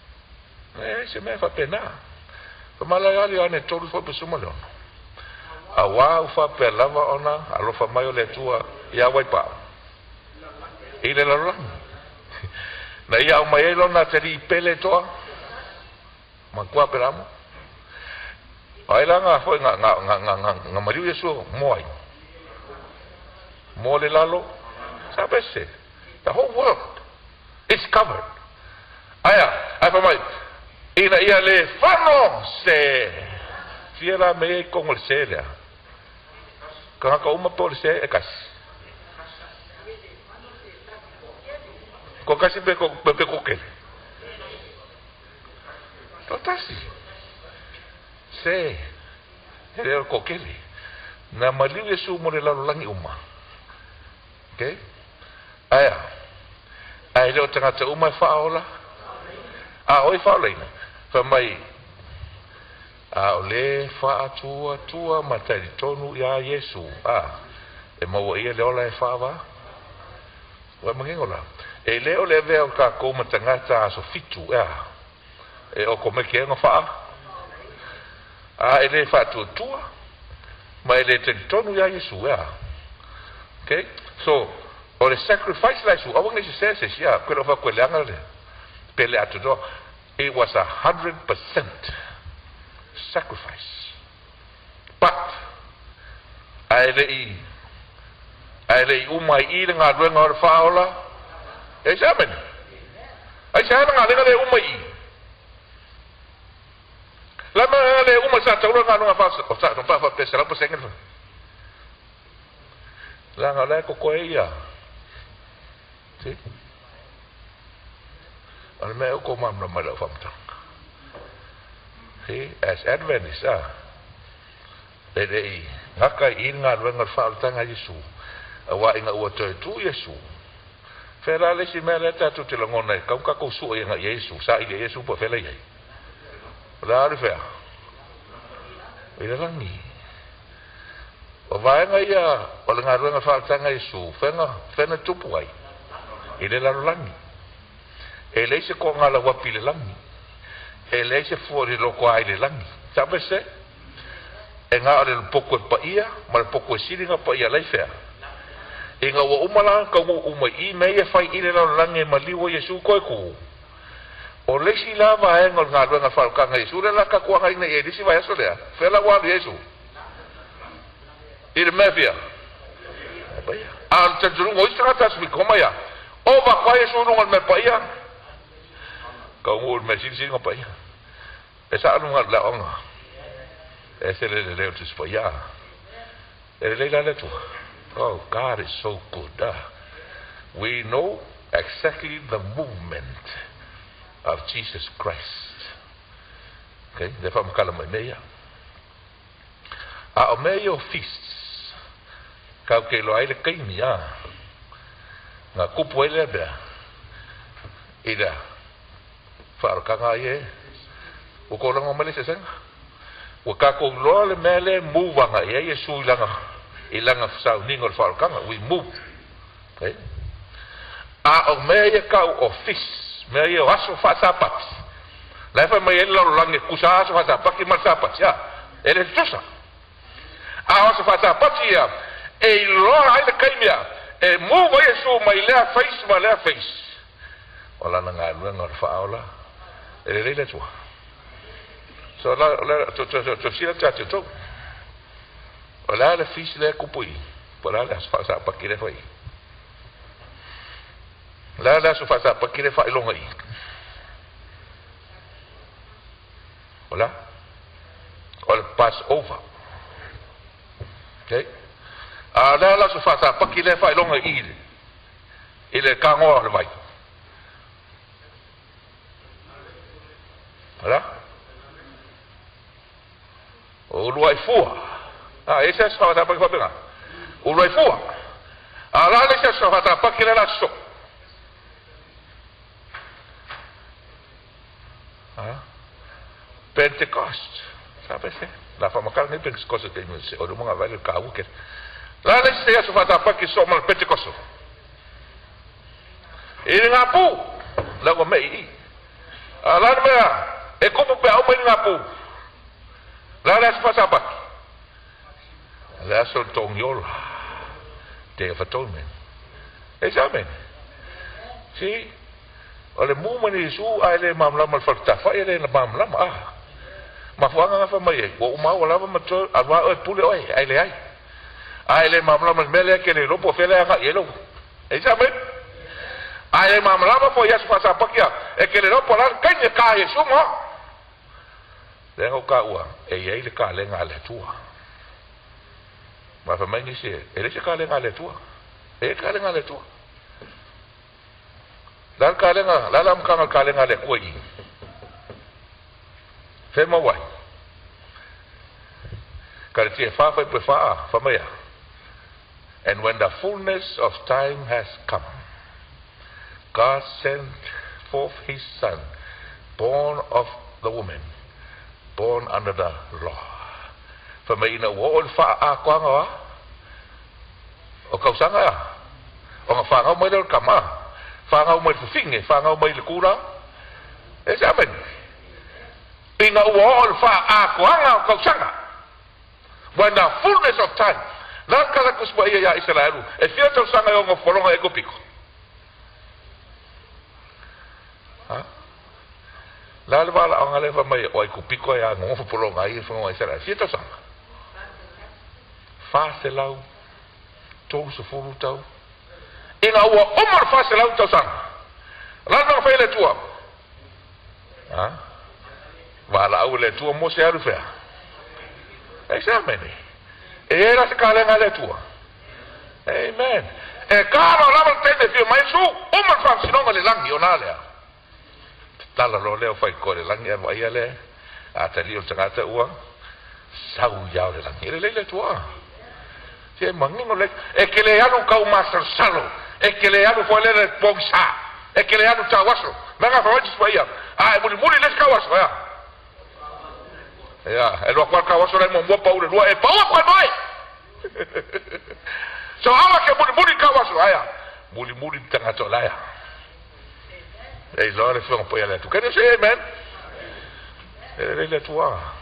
Eh se me fa pena. Malagali ane tolu fo pe sumalon. Awa ufa pe lava ona alofa mai o le tua ia waipa. Ile la rang. Na ia o mai lona te ri pele toa. Ma kua pe ramo. Ai la nga foi nga nga nga nga nga nga mariu Yesu moai. Mo le lalo. Sabe se. The whole world is covered. Aya, ai pa mai. Ina ia le fano se. Fiera me con el seria. Kanga ka uma po se e kasi. Ko kasi be ko be ko ke. Totasi. Se. Ele ko ke. Na maliu Yesu mo le langi uma. Okay? Aya. Ai le o tangata uma faola. Ah, oi faola. Fa mai a ole fa atua tua matai tonu ya Yesu a e mau ia le ola e fa va wa mangengola e le ole ve o ka ko matangata so fitu a e o come ke no fa a ele fa tu tua ma ele te tonu ya Yesu a okay so o le sacrifice la su awang ni se se sia ko lo fa ko le angale pele atu do it was a hundred percent sacrifice. But ai lei ai lei umai i le ngā ruenga o le whaola e se amen ai se ana ngā lenga le umai la ma le umai sa taura ngā runga whaola o sa rumpa wha pesa lampa sengen la ngā le ko koe ia si ale me o ko mamla mai lau whamtanga. See, as Adventists, ah, they they ngaka inga ruenga whaatanga Yesu, awa inga ua toi tu Yesu. Whera le si mea leta tu te langona e kauka kou sua inga Yesu, sa ide Yesu po whela iei. Ora ari whea. Ira rangi. O vaenga ia, o le ngā ruenga whaatanga Yesu, whenga, whena tupu ai. Ire laro langi. E leise ko ngala wapi le langi. E lei se fuori loko ai le langi. Sabe se? E ngā ore le poko e paia, ma le poko e siringa paia leifea. E ngā ua umala, ka ua uma i mei e whai ire lau langi e maliwa Yesu koe ku. O leisi lava e ngol ngā ruenga whalukanga Yesu, le laka kuanga ina e risi vai aso lea. Whela walu Yesu. Ire mewhia. A te turungo istanga tasmi komaya. O wakwa Yesu nungal me paia. Ka umur me siri siri ngapai. E sa anu ngat la onga. E se le le leo tis paia. E le le le tu. Oh, God is so good. Uh, we know exactly the movement of Jesus Christ. Okay, de fam kala mai meia. A o meio feasts. Ka ke lo ai le kaimia. Nga kupu ele bea. Ida. Whaarukanga ie. O ko langa mele se senga. O ka ko loa le mele movanga ie. Yesu ilanga. Ilanga sau ningo le whaarukanga. We move. Okay. A o mea ie kau o fis. Mea ie o aso whaatapati. Laifa mai ele lau lange kusa aso whaatapaki marsapati. Ya. Ele tusa. A aso whaatapati ia. E loa aile kaimia. E move o Yesu mai lea face ma lea face. O lana ngā luenga o whaola. E le leile tua. So la la to to to to sila tatu to. O la le fisi le kupui. Po la le asfasa pa kire foi. La la asfasa pa kire fa ilonga i. Ola. Ol pass over. Okay. A la la asfasa pa kire fa ilonga i. Ile kango le vai. Ola. O luai fua. Ah, esse é só para para pegar. O luai fua. Ah, lá ele é só para para que ele lá só. Ah. Pentecost. Sabe se? La fama carne Pentecost tem isso. O rumo vai o carro que. Lá ele é só para para que só mal Pentecost. Ele ngapu. Lá o mei. Ah, lá no meio. E como pe au mei ngapu. Lá ele é só para Le aso tongiola. Day of Atonement. Examen. Si, ole mumani su ale mamlam al faktafa ele mamlam ah. Mafuanga nga fa mai. Wo uma wala ma to alwa o pule oi ale ai. Ale mamlam al mele ke le lopo fele nga yelo. Examen. Ale mamlam fo yas pasa pakia e ke le lopo lan kanye ka ye suma. Lengo ka ua e ye le ka le nga le tua. Ma fa mai ni se ele se ka le nga le tua. E ka le nga le tua. Dan ka le nga la lam ka nga ka le nga le ko yi. Fe ma wai. Ka ti fa fa pe fa fa ma ya. And when the fullness of time has come, God sent forth his son, born of the woman, born under the law. Fa mai na wo fa a kwa nga o kau sanga o nga fa nga mai del kama fa nga mai finge fa nga mai le kura examen inga wo fa a kwa nga o kau sanga when the fullness of time na kala kusba ya Israelu e fia tau sanga o nga folonga e kopiko ha la le bala ang ale fa mai o ko piko ya ngo fo polo ngai fo ngai sera fita sanga fa se lau to so fo tau ina wa omar fa se lau tau sanga la no fa le tua ha wala au le tua mo se aru fa examine e era se kala ngale tua amen e karo la mal tende fi mai su omar fa se no le langi onale tala lo leo fai kore langi a vai ale a tali o tangata ua sau yao le langi le le tua te mangi no le e ke le anu kau master salo e ke le anu foi le bongsa e ke le anu tawaso manga fa wajis paia a e muri muri le kawaso ya ya e lo kwal kawaso le mo pa ule lo e pa o kwa noi so awa ke muri muri kawaso ya muri muri tangata la ya et ils ont fait un peu à la tout. Qu'est-ce que c'est, amen? Elle est là, toi.